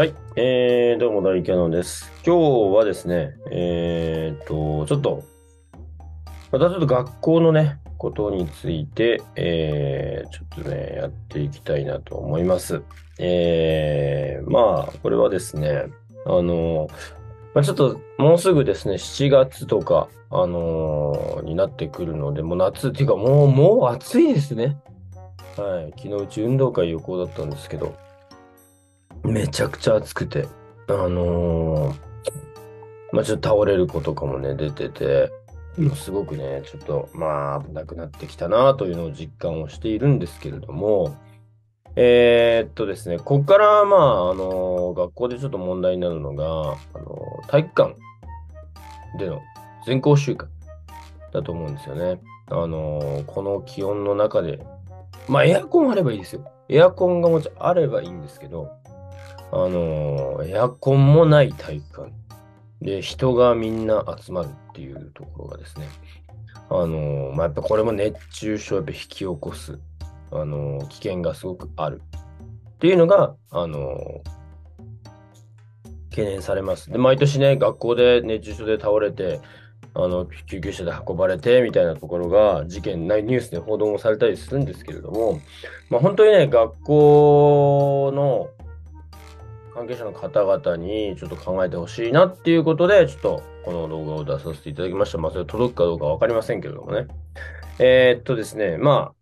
はい、どうも、大キャノンです。今日はですね、ちょっと、またちょっと学校のね、ことについて、ちょっとね、やっていきたいなと思います。これはですね、ちょっと、もうすぐですね、7月とか、になってくるので、もう夏っていうか、もう暑いですね。はい。昨日うち運動会予行だったんですけど、めちゃくちゃ暑くて、あのーちょっと倒れる子とかもね、出てて、もうすごくね、ちょっと、危なくなってきたなというのを実感をしているんですけれども、ですね、こっから、学校でちょっと問題になるのが、体育館での全校集会だと思うんですよね。この気温の中で、エアコンあればいいですよ。エアコンがもちろんあればいいんですけど、エアコンもない体育館で、人がみんな集まるっていうところがですね、やっぱこれも熱中症をやっぱ引き起こす、危険がすごくあるっていうのが、懸念されます。で、毎年ね、学校で熱中症で倒れて、救急車で運ばれてみたいなところが事件ないニュースで報道もされたりするんですけれども、本当にね、学校の関係者の方々にちょっと考えてほしいなっていうことで、ちょっとこの動画を出させていただきました。それ届くかどうかわかりませんけれどもね。ですね、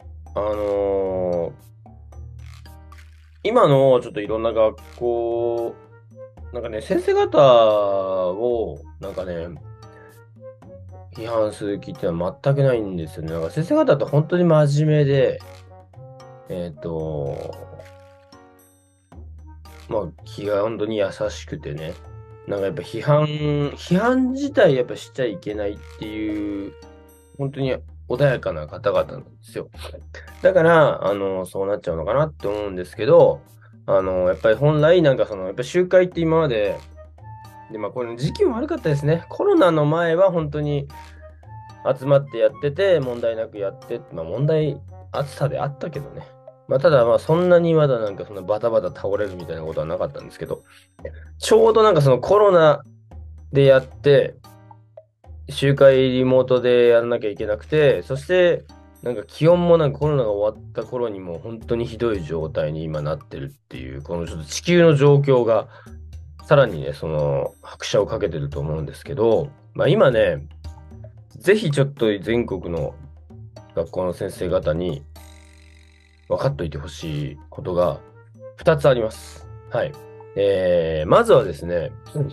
今のちょっといろんな学校、なんかね、先生方を、批判する気っていうのは全くないんですよね。なんか先生方って本当に真面目で、えっと、気が本当に優しくてね。なんかやっぱ批判自体やっぱしちゃいけないっていう、本当に穏やかな方々なんですよ。だから、そうなっちゃうのかなって思うんですけど、やっぱり本来やっぱ集会って今まで、で、これ時期も悪かったですね。コロナの前は本当に集まってやってて、問題なくやって、問題、暑さであったけどね。ただそんなにまだそのバタバタ倒れるみたいなことはなかったんですけど、ちょうどそのコロナでやって、集会リモートでやらなきゃいけなくて、そして気温もコロナが終わった頃にも本当にひどい状態に今なってるっていう、このちょっと地球の状況がさらにね、その拍車をかけてると思うんですけど、今ね、ぜひちょっと全国の学校の先生方に分かっといてほしいことが2つあります。はい。まずはですね、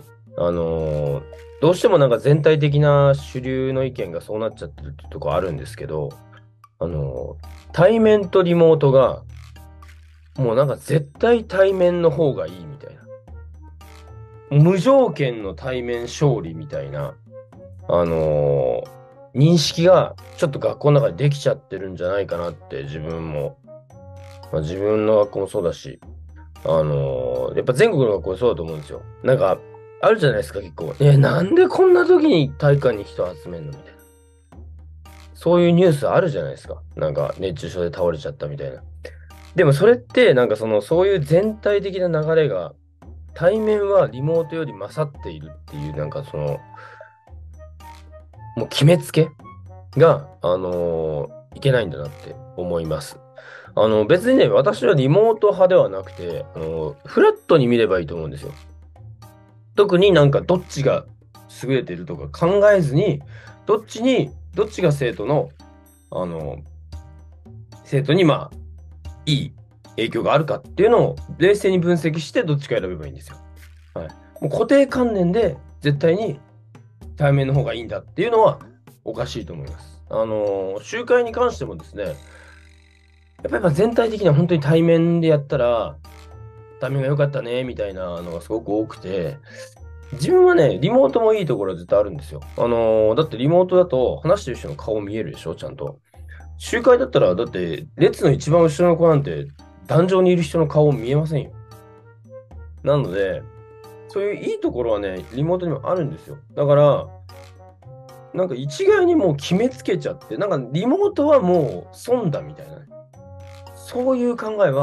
どうしても全体的な主流の意見がそうなっちゃってるってとこあるんですけど、対面とリモートが、もう絶対対面の方がいいみたいな。無条件の対面勝利みたいな、あの認識がちょっと学校の中でできちゃってるんじゃないかなって自分も、自分の学校もそうだし、やっぱ全国の学校そうだと思うんですよ。あるじゃないですか、結構。なんでこんな時に体育館に人集めんのみたいな。そういうニュースあるじゃないですか。熱中症で倒れちゃったみたいな。でもそれって、そういう全体的な流れが、対面はリモートより勝っているっていう、もう決めつけが、いけないんだなって思います。別にね、私はリモート派ではなくて、フラットに見ればいいと思うんですよ。特にどっちが優れてるとか考えずに、どっちがあの、生徒にいい影響があるかっていうのを冷静に分析してどっちか選べばいいんですよ。はい。もう固定観念で絶対に対面の方がいいんだっていうのはおかしいと思います。集会に関してもですね、やっぱ全体的には本当に対面でやったら、対面が良かったね、みたいなのがすごく多くて、自分はね、リモートもいいところは絶対あるんですよ。だってリモートだと話してる人の顔見えるでしょ、ちゃんと。集会だったら、だって列の一番後ろの子なんて、壇上にいる人の顔見えませんよ。なので、そういういいところはね、リモートにもあるんですよ。だから、一概にもう決めつけちゃって、リモートはもう損だみたいなね。そういう考えは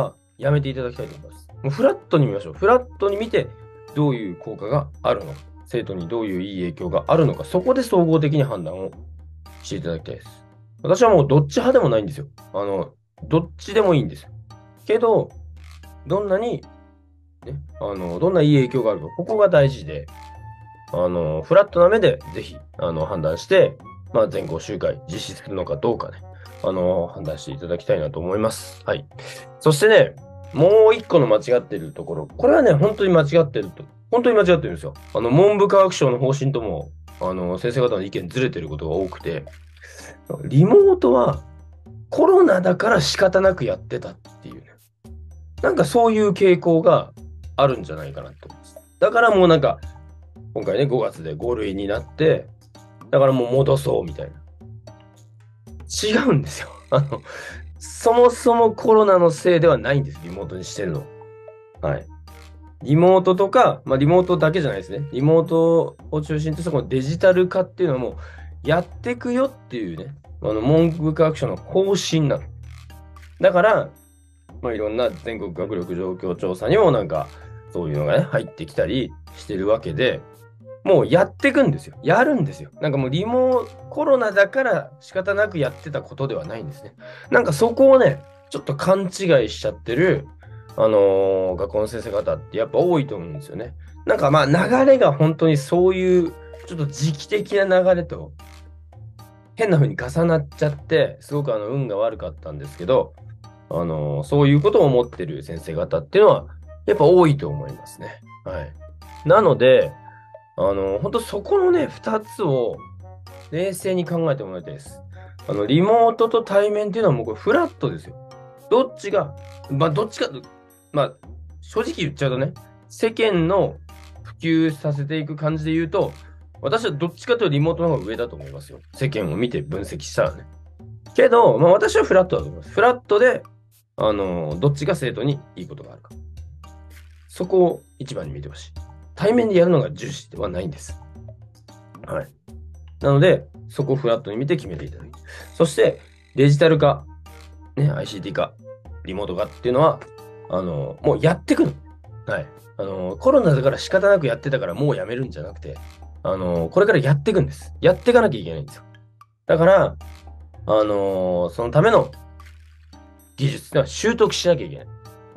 やめていただきたいと思います。もうフラットに見ましょう。フラットに見て、どういう効果があるのか、生徒にどういういい影響があるのか、そこで総合的に判断をしていただきたいです。私はもうどっち派でもないんですよ。どっちでもいいんですよ。けど、どんなに、ね、どんないい影響があるか、ここが大事で、フラットな目でぜひ、判断して、全校集会実施するのかどうかね、判断していただきたいなと思います。はい。そしてね、もう一個の間違っているところ、これはね、本当に間違ってると、本当に間違ってるんですよ。文部科学省の方針とも、先生方の意見ずれてることが多くて、リモートはコロナだから仕方なくやってたっていうね。なんかそういう傾向があるんじゃないかなと思います。だからもうなんか、今回ね、5月で5類になって、だからもう戻そうみたいな。違うんですよ。そもそもコロナのせいではないんです。リモートにしてるの。はい。リモートとか、リモートだけじゃないですね。リモートを中心としたこのデジタル化っていうのはもうやっていくよっていうね、文部科学省の方針なの。だから、いろんな全国学力状況調査にもなんか、そういうのがね、入ってきたりしてるわけで、もうやっていくんですよ。やるんですよ。なんかもうコロナだから仕方なくやってたことではないんですね。なんかそこをね、ちょっと勘違いしちゃってる、学校の先生方ってやっぱ多いと思うんですよね。なんか流れが本当にそういう、ちょっと時期的な流れと、変な風に重なっちゃって、すごく運が悪かったんですけど、そういうことを思ってる先生方っていうのは、やっぱ多いと思いますね。はい。なので、本当そこのね、2つを冷静に考えてもらいたいです。リモートと対面っていうのはもうこれフラットですよ。どっちが、どっちか、正直言っちゃうとね、世間の普及させていく感じで言うと、私はどっちかというとリモートの方が上だと思いますよ。世間を見て分析したらね。けど、私はフラットだと思います。フラットで、どっちが生徒にいいことがあるか。そこを一番に見てほしい。対面でやるのが重視ではないんです。はい。なので、そこをフラットに見て決めていただく。そして、デジタル化、ね、ICT 化、リモート化っていうのは、もうやってくの。はい。コロナだから仕方なくやってたからもうやめるんじゃなくて、これからやっていくんです。やっていかなきゃいけないんですよ。だから、そのための技術っていうのは習得しなきゃいけない。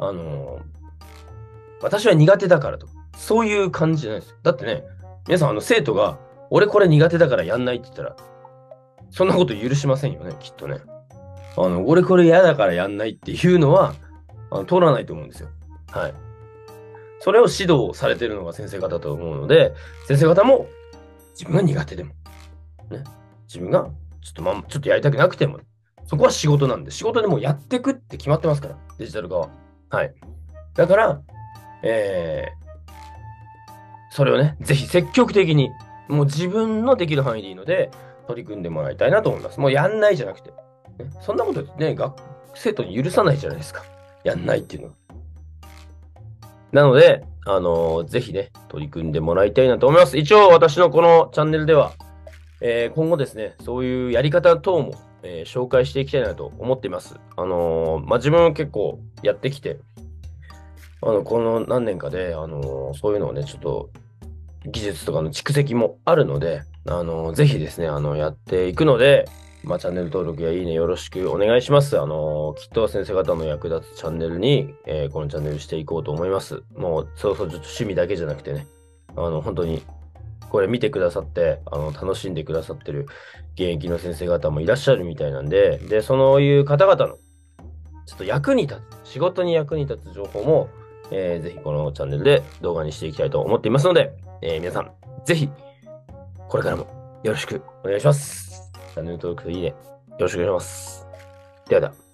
私は苦手だからとか、そういう感じじゃないですよ。だってね、皆さん生徒が、俺これ苦手だからやんないって言ったら、そんなこと許しませんよね、きっとね。俺これ嫌だからやんないっていうのは、通らないと思うんですよ。はい。それを指導されてるのが先生方だと思うので、先生方も自分が苦手でも、ね、自分がちょっとやりたくなくても、そこは仕事なんで、仕事でもうやってくって決まってますから、デジタル化は。はい。だから、それをね、ぜひ積極的に、もう自分のできる範囲でいいので、取り組んでもらいたいなと思います。もうやんないじゃなくて、ね、そんなことね、生徒に許さないじゃないですか。やんないっていうのは。なので、ぜひね、取り組んでもらいたいなと思います。一応、私のこのチャンネルでは、今後ですね、そういうやり方等も、紹介していきたいなと思っています。自分結構やってきて、この何年かで、そういうのをね、ちょっと技術とかの蓄積もあるので、ぜひですね、やっていくので、チャンネル登録やいいねよろしくお願いします。きっと先生方の役立つチャンネルに、このチャンネルしていこうと思います。もう、そうそう、ちょっと趣味だけじゃなくてね、本当に、これ見てくださって、楽しんでくださってる現役の先生方もいらっしゃるみたいなんで、そういう方々の、ちょっと役に立つ、仕事に役に立つ情報も、ぜひこのチャンネルで動画にしていきたいと思っていますので、皆さん、ぜひ、これからもよろしくお願いします。チャンネル登録といいね、よろしくお願いします。ではでは。